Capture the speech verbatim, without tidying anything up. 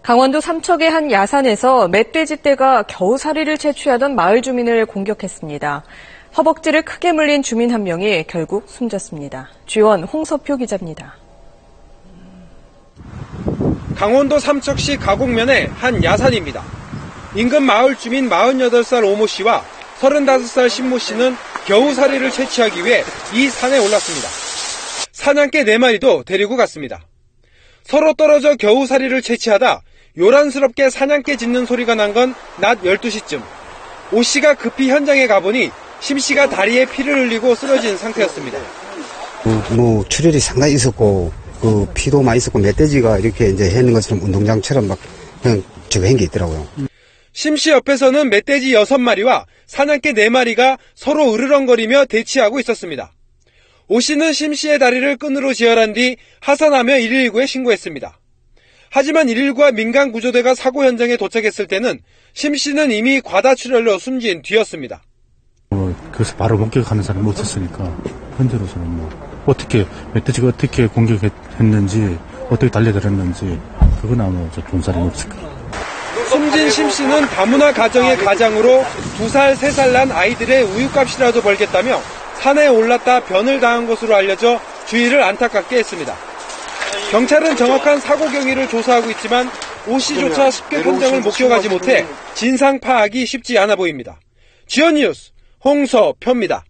강원도 삼척의 한 야산에서 멧돼지떼가 겨우살이를 채취하던 마을 주민을 공격했습니다. 허벅지를 크게 물린 주민 한 명이 결국 숨졌습니다. 주원 홍서표 기자입니다. 강원도 삼척시 가곡면의 한 야산입니다. 인근 마을 주민 마흔여덟 살 오모 씨와 서른다섯 살 신모 씨는 겨우살이를 채취하기 위해 이 산에 올랐습니다. 사냥개 네 마리도 데리고 갔습니다. 서로 떨어져 겨우살이를 채취하다 요란스럽게 사냥개 짖는 소리가 난 건 낮 열두 시쯤. 오 씨가 급히 현장에 가보니 심 씨가 다리에 피를 흘리고 쓰러진 상태였습니다. 그, 뭐 출혈이 상당히 있었고 그 피도 많이 있었고 멧돼지가 이렇게 이제 해는 것처럼 운동장처럼 막 그냥 저거 한 게 있더라고요. 심 씨 옆에서는 멧돼지 여섯 마리와 사냥개 네 마리가 서로 으르렁거리며 대치하고 있었습니다. 오 씨는 심 씨의 다리를 끈으로 지혈한 뒤 하산하며 일일구에 신고했습니다. 하지만 일일구와 민간구조대가 사고 현장에 도착했을 때는 심 씨는 이미 과다출혈로 숨진 뒤였습니다. 어, 그래서 바로 목격하는 사람이 없었으니까 현재로서는 뭐 어떻게 멧돼지가 어떻게 공격했는지 어떻게 달려들었는지 그건 아마 본 사람이 없을 거예요. 숨진 심 씨는 다문화 가정의 가장으로 두 살, 세 살 난 아이들의 우유값이라도 벌겠다며 산에 올랐다 변을 당한 것으로 알려져 주위를 안타깝게 했습니다. 경찰은 정확한 사고 경위를 조사하고 있지만 오 씨조차 쉽게 현장을 목격하지 못해 진상 파악이 쉽지 않아 보입니다. 지원 뉴스 홍서표입니다.